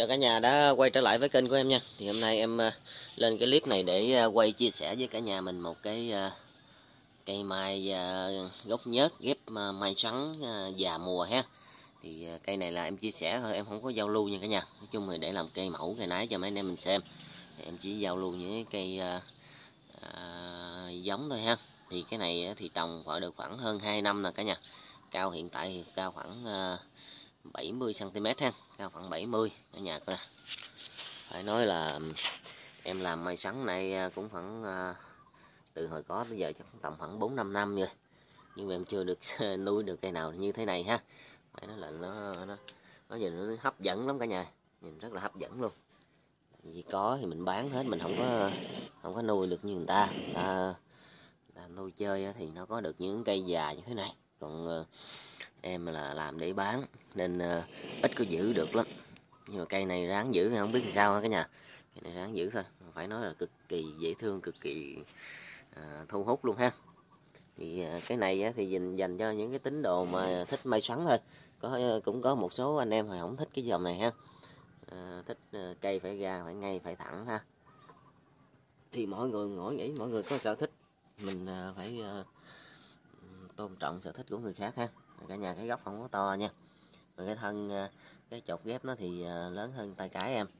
Chào cả nhà đã quay trở lại với kênh của em nha. Thì hôm nay em lên cái clip này để quay chia sẻ với cả nhà mình một cái cây mai gốc nhớt ghép mai xoắn già mùa ha. Thì cây này là em chia sẻ thôi, em không có giao lưu nha cả nhà. Nói chung là để làm cây mẫu cây nái cho mấy anh em mình xem. Thì em chỉ giao lưu những cái cây giống thôi ha. Thì cái này thì trồng được khoảng hơn 2 năm nè cả nhà. Cao hiện tại thì cao khoảng 70 cm ha, cao khoảng 70 cả nhà coi. Phải nói là em làm mai sắn này cũng khoảng từ hồi có tới giờ chắc tầm khoảng 4-5 năm rồi, nhưng mà em chưa được nuôi được cây nào như thế này ha. Phải nói là nó nhìn nó hấp dẫn lắm cả nhà, nhìn rất là hấp dẫn luôn. Vì có thì mình bán hết, mình không có nuôi được như người ta. Nuôi chơi thì nó có được những cây già như thế này, còn em là làm để bán nên ít có giữ được lắm. Nhưng mà cây này ráng giữ không biết làm sao cả nhà. Cây này ráng giữ thôi, phải nói là cực kỳ dễ thương, cực kỳ thu hút luôn ha. Thì cái này thì dành cho những cái tín đồ mà thích may xoắn thôi. Cũng có một số anh em không thích cái dòng này ha, thích cây phải ra phải ngay phải thẳng ha. Thì mỗi người có sở thích, mình phải tôn trọng sở thích của người khác ha. Cả nhà cái gốc không có to nha, rồi cái thân cái chột ghép nó thì lớn hơn tay cái em.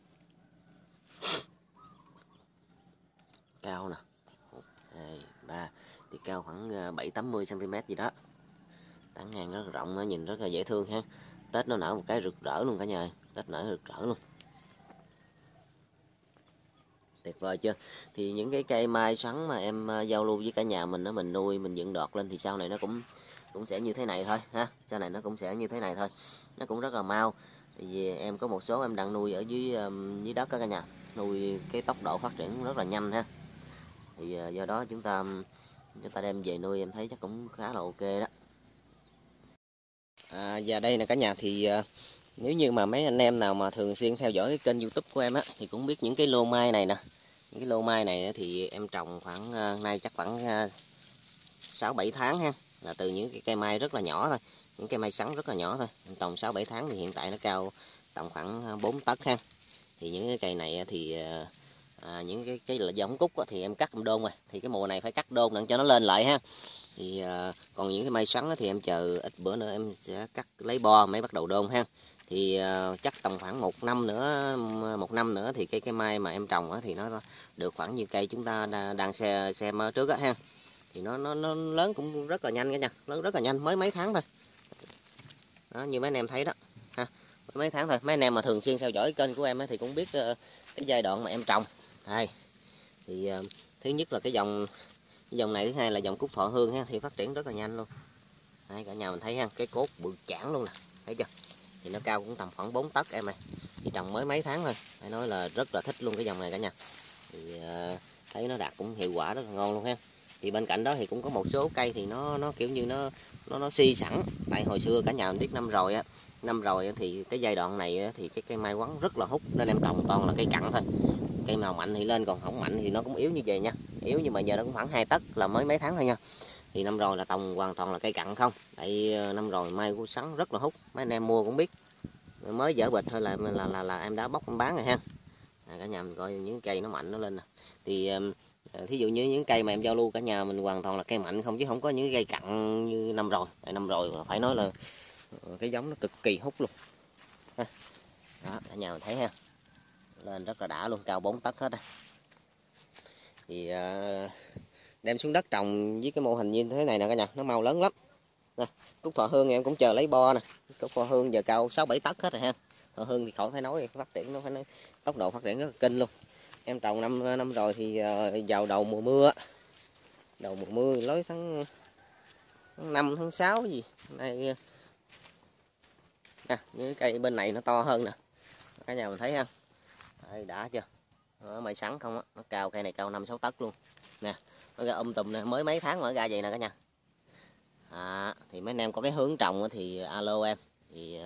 Cao nè, 1, 2, 3 thì cao khoảng 7-80 cm gì đó. Tán ngang rất là rộng, nó nhìn rất là dễ thương ha. Tết nó nở một cái rực rỡ luôn cả nhà ơi. Tết nở rực rỡ luôn, tuyệt vời chưa. Thì những cái cây mai xoắn mà em giao lưu với cả nhà mình đó, mình nuôi mình dựng đọt lên thì sau này nó cũng sẽ như thế này thôi ha. Sau này nó cũng sẽ như thế này thôi, nó cũng rất là mau. Vì em có một số em đang nuôi ở dưới đất cả nhà, nuôi cái tốc độ phát triển rất là nhanh ha. Thì do đó chúng ta đem về nuôi em thấy chắc cũng khá là ok đó. Và đây nè cả nhà, thì nếu như mà mấy anh em nào mà thường xuyên theo dõi cái kênh YouTube của em á thì cũng biết những cái lô mai này nè. Những cái lô mai này thì em trồng khoảng nay chắc khoảng 6-7 tháng ha, là từ những cái cây mai rất là nhỏ thôi, những cây mai sắn rất là nhỏ thôi. Em trồng 6-7 tháng thì hiện tại nó cao tầm khoảng 4 tấc ha. Thì những cái cây này thì những cái là giống cúc thì em cắt đôn rồi, thì cái mùa này phải cắt đôn để cho nó lên lại ha. Thì còn những cái mai xoắn thì em chờ ít bữa nữa em sẽ cắt lấy bo mới bắt đầu đôn ha. Thì chắc tầm khoảng 1 năm nữa thì cái mai mà em trồng thì nó được khoảng như cây chúng ta đang xem trước á ha. Thì nó lớn cũng rất là nhanh cả nhà, lớn rất là nhanh, mới mấy tháng thôi đó, như mấy anh em thấy đó ha, mấy tháng thôi. Mấy anh em mà thường xuyên theo dõi kênh của em thì cũng biết cái giai đoạn mà em trồng đây. Thì thứ nhất là cái dòng này, thứ hai là dòng cúc thọ hương ha, thì phát triển rất là nhanh luôn. Đây, cả nhà mình thấy ha, cái cốt bự chảng luôn nè, thấy chưa. Thì nó cao cũng tầm khoảng 4 tấc em ơi. Thì trồng mới mấy tháng thôi, phải nói là rất là thích luôn cái dòng này cả nhà. Thì thấy nó đạt cũng hiệu quả rất là ngon luôn ha. Thì bên cạnh đó thì cũng có một số cây thì nó kiểu như nó si sẵn. Tại hồi xưa cả nhà mình biết năm rồi thì cái giai đoạn này thì cái cây mai quắn rất là hút, nên em trồng toàn là cây cặn thôi. Cây nào mạnh thì lên, còn không mạnh thì nó cũng yếu như vậy nha. Yếu nhưng mà giờ nó cũng khoảng 2 tấc, là mới mấy tháng thôi nha. Thì năm rồi là trồng hoàn toàn là cây cặn không. Tại năm rồi mai của sắn rất là hút, mấy anh em mua cũng biết. Mới dở bịch thôi là em đã bóc em bán rồi ha. Cả nhà mình coi những cây nó mạnh nó lên nè. Thì thí dụ như những cây mà em giao lưu cả nhà mình hoàn toàn là cây mạnh không, chứ không có những cây cặn như năm rồi. Tại năm rồi phải nói là cái giống nó cực kỳ hút luôn ha. Đó, cả nhà mình thấy ha, lên rất là đã luôn, cao 4 tấc hết á. Thì đem xuống đất trồng với cái mô hình như thế này nè cả nhà, nó mau lớn lắm nè. Cúc thọ hương em cũng chờ lấy bo nè. Cúc thọ hương giờ cao 6-7 tấc hết rồi ha. Thọ hương thì khỏi phải nói, phát triển nó phải nói, tốc độ phát triển rất là kinh luôn. Em trồng năm rồi thì vào đầu mùa mưa lối tháng 5 tháng 6 gì này nè. Những cây bên này nó to hơn nè, cả nhà mình thấy ha. Đây, đã chưa. Nó mai sắn không á, nó cao, cây này cao 5-6 tấc luôn nè. Nó ra tùm nè, mới mấy tháng mà nó ra vậy nè cả nhà. Thì mấy anh em có cái hướng trồng thì alo em, thì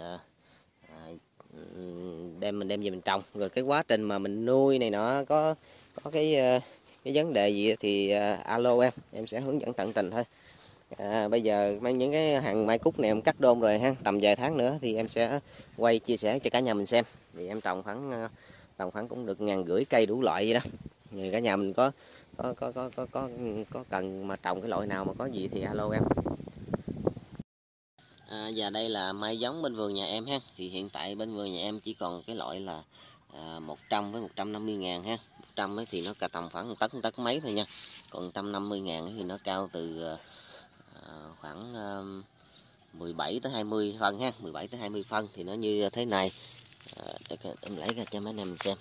mình đem về mình trồng. Rồi cái quá trình mà mình nuôi này nọ có cái vấn đề gì thì alo em sẽ hướng dẫn tận tình thôi. Bây giờ mang những cái hàng mai cúc này em cắt đôn rồi ha, tầm vài tháng nữa thì em sẽ quay chia sẻ cho cả nhà mình xem. Thì em trồng khoảng cũng được 1.500 cây đủ loại vậy đó. Thì cả nhà mình có cần mà trồng cái loại nào mà có gì thì alo em. Và đây là mai giống bên vườn nhà em ha. Thì hiện tại bên vườn nhà em chỉ còn cái loại là 100 với 150 ngàn ha. 100 thì nó cả tầm khoảng 1 tấc mấy thôi nha. Còn 150 ngàn thì nó cao từ khoảng 17 tới 20 phân ha, 17 tới 20 phân thì nó như thế này. Để em lấy ra cho mấy anh em mình xem.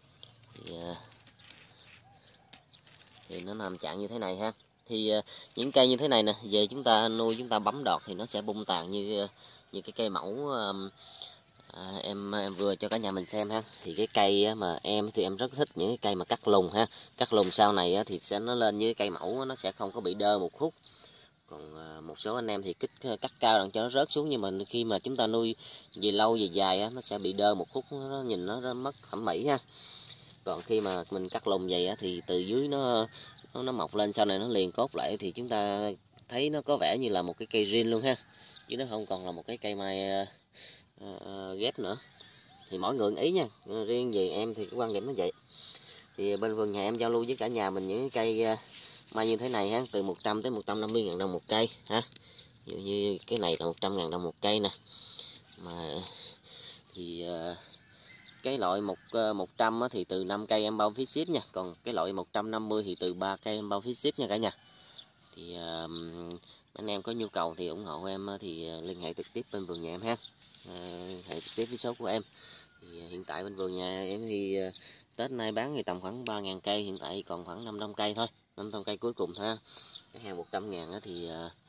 Thì nó nằm trạng như thế này ha. Thì những cây như thế này nè, về chúng ta nuôi, chúng ta bấm đọt thì nó sẽ bung tàn như cái cây mẫu em vừa cho cả nhà mình xem ha. Thì cái cây mà em thì em rất thích những cái cây mà cắt lùn ha. Cắt lùn sau này thì nó lên như cái cây mẫu, nó sẽ không có bị đơ một khúc. Còn một số anh em thì cắt cao đặng cho nó rớt xuống, nhưng mà khi mà chúng ta nuôi về lâu về dài nó sẽ bị đơ một khúc, nó nhìn nó mất thẩm mỹ ha. Còn khi mà mình cắt lùn vậy thì từ dưới nó mọc lên, sau này nó liền cốt lại thì chúng ta thấy nó có vẻ như là một cái cây riêng luôn ha, chứ nó không còn là một cái cây mai ghép nữa. Thì mỗi người ý nha, riêng về em thì cái quan điểm nó vậy. Thì bên vườn nhà em giao lưu với cả nhà mình những cái cây mai như thế này ha, từ 100 tới 150 ngàn đồng một cây ha. Ví dụ như cái này là 100 ngàn đồng một cây nè. Mà thì cái loại 100 thì từ 5 cây em bao phí ship nha. Còn cái loại 150 thì từ 3 cây em bao phí ship nha cả nhà. Thì anh em có nhu cầu thì ủng hộ em thì liên hệ trực tiếp bên vườn nhà em ha. Hệ trực tiếp với số của em. Thì hiện tại bên vườn nhà em thì Tết nay bán thì tầm khoảng 3.000 cây, hiện tại còn khoảng 500 cây thôi, 500 cây cuối cùng thôi. Cái hàng 100 ngàn thì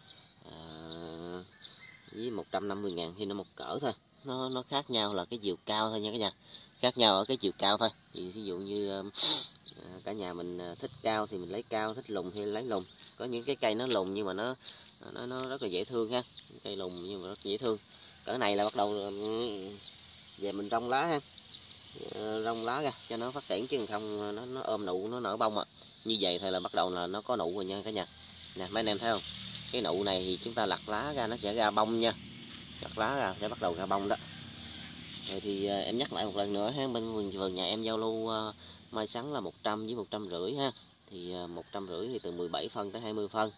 với 150 ngàn thì nó một cỡ thôi. Nó khác nhau là cái chiều cao thôi nha cả nhà, khác nhau ở cái chiều cao thôi. Thì ví dụ như cả nhà mình thích cao thì mình lấy cao, thích lùn thì lấy lùn. Có những cái cây nó lùn nhưng mà nó rất là dễ thương ha, cây lùn nhưng mà rất dễ thương. Cỡ này là bắt đầu về mình rong lá ha, rong lá ra cho nó phát triển, chứ không nó ôm nụ nó nở bông như vậy thì là bắt đầu là nó có nụ rồi nha cả nhà. Nè mấy anh em thấy không, cái nụ này thì chúng ta lặt lá ra nó sẽ ra bông nha, lặt lá ra sẽ bắt đầu ra bông đó. Rồi thì em nhắc lại một lần nữa ha, bên vườn nhà em giao lưu mai sắn là 100 với 150 ha. Thì 150 thì từ 17 phân tới 20 phân.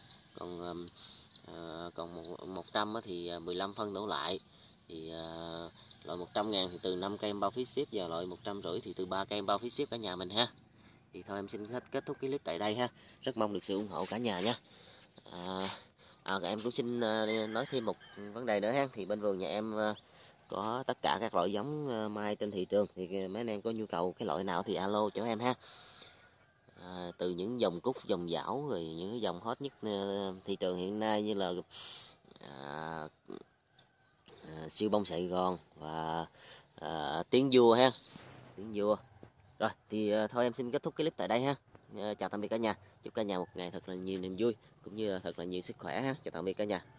Còn 100 thì 15 phân đổ lại. Thì loại 100 ngàn thì từ 5 cây em bao phí ship, và loại 150 thì từ 3 cây em bao phí ship cả nhà mình ha. Thì thôi em xin kết thúc cái clip tại đây ha. Rất mong được sự ủng hộ cả nhà nha. Em cũng xin nói thêm một vấn đề nữa ha. Thì bên vườn nhà em có tất cả các loại giống mai trên thị trường. Thì mấy anh em có nhu cầu cái loại nào thì alo cho em ha. Từ những dòng cúc, dòng dảo, rồi những cái dòng hot nhất thị trường hiện nay như là siêu bông Sài Gòn và tiếng vua ha, tiếng vua. Rồi thì thôi em xin kết thúc cái clip tại đây ha. Chào tạm biệt cả nhà, chúc cả nhà một ngày thật là nhiều niềm vui cũng như thật là nhiều sức khỏe ha. Chào tạm biệt cả nhà.